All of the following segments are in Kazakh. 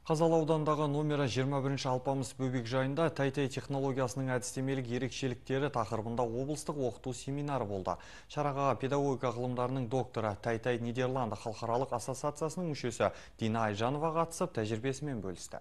Қазалы аудандағы номері 21 Алпамыс бөбек жайында Тәй-Тәй технологиясының әдістемелік ерекшеліктері тақырыбында облыстық оқыту семинары болды. Шараға педагогика ғылымдарының докторы Тәй-Тәй Нидерланды халықаралық ассоциациясының мүшесі Дина Айжанова қатысып, тәжірибесімен бөлісті.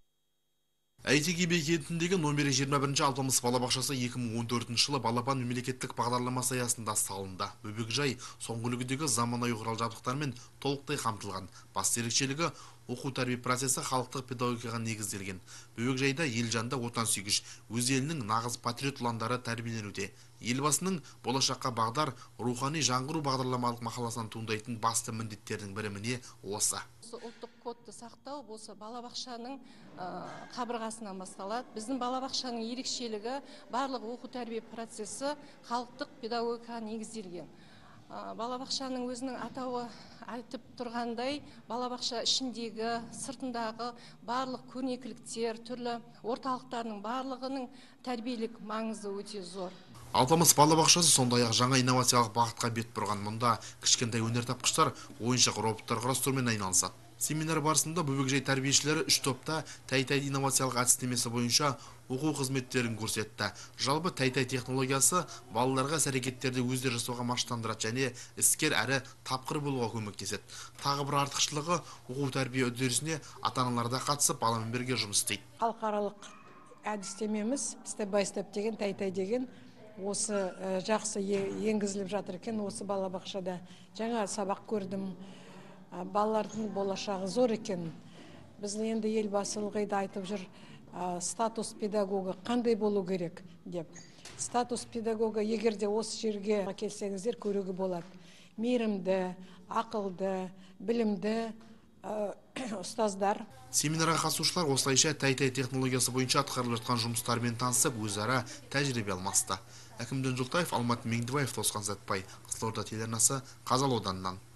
әйтеке би кентіндегі номері 21 Алпамыс балабақшасы 2014 жылы балапан мемлекеттік бағдарламасы аясында салынды. Бөбекжай соңғы үлгідегі заманауи құрал-жабдықтармен толықтай қамтылған. Басты ерекшелігі оқу тәрбие процесі халықтық педагогикаға негізделген. Бөбекжайда елжанды отансүйгіш, өз елінің нағыз патриот ұландары тәрбиеленуде. Елбасының болашаққа бағдар рухани жаңғыру бағдарламалық мақаласынан туындайтын басты міндеттердің бірі міне осы. Ұлттық кодты сақтау болса балабақшаның қабырғасынан басталады. Біздің балабақшаның ерекшелігі барлық оқу тәрбие процесі халықтық педагогикаға негізделген. Балабақшаның өзінің атауы айтып тұрғандай, балабақша ішіндегі, сыртындағы барлық көрнекіліктер, түрлі орталықтардың барлығының тәрбиелік маңызы өте зор. Алпамыс балабақшасы сондай-ақ жаңа инновациялық бағытқа бет бұрған. Мұнда кішкентай өнертапқыштар ойыншық роботтар құрастырумен айналысады. Семинар барысында бөбекжай тәрбиешілері 3 топта Тәй-Тәй инновациялық әдістемесі бойынша оқу қызметтерін көрсетті. Жалпы Тәй-Тәй технологиясы балаларға іс-әрекеттерді өздері жасауға машықтандырады және іскер әрі тапқыр болуға көмектеседі. Тағы бір артықшылығы оқу тәрбие үдерісіне ата-аналар да қатысып, баламен бірге жұмыс істейді. Халықаралық әдістемеміз степ-бай-степ деген Тәй-Тәй деген осы жақсы енгізіліп жатыр екен. Осы балабақшада жаңа сабақ көрдім. Балалардың болашағы зор екен. Біз енді елбасы ылғи да айтып жүр, статус педагога қандай болу керек деп. Статус педагога егерде осы жерге келсеңіздер көруге болады. Мейірімді, ақылды, білімді ұстаздар. Семинарға қатысушылар осылайша Тәй-Тәй технологиясы бойынша атқарылып жатқан жұмыстармен танысып, өзара тәжірибе алмасты. Әкімден Жолтаев, Алмат Меңдібаев, Тосқан Сәтбай, Қызылорда телеарнасы, Қазалы ауданынан.